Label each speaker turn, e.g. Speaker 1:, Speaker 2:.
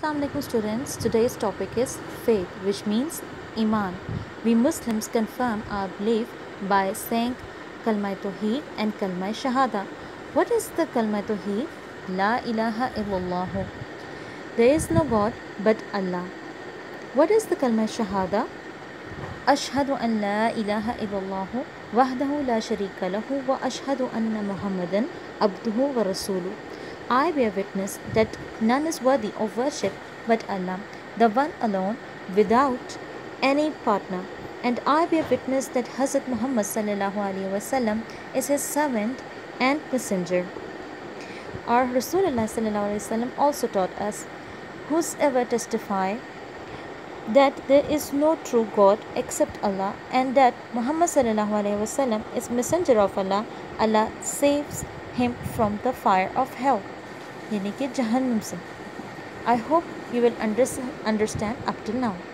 Speaker 1: Assalamu alaikum students. Today's topic is faith, which means Iman. We Muslims confirm our belief by saying Kalmah Tawheed and Kalmah Shahada. What is the Kalmah Tawheed? La ilaha illallah. There is no God but Allah. What is the Kalmah Shahada? Ashhadu an la ilaha illallah wahdahu la sharika lahu wa ashhadu anna Muhammadan abduhu wa rasuluh. I bear witness that none is worthy of worship but Allah, the one alone, without any partner. And I bear witness that Hazrat Muhammad sallallahu alaihi wasallam is his servant and messenger. Our Rasulullah sallallahu alaihi wasallam also taught us, whosoever testify that there is no true God except Allah and that Muhammad sallallahu alaihi wasallam is messenger of Allah, Allah saves him from the fire of hell, यानी कि जहन्नुम से. I hope you will understand up till now.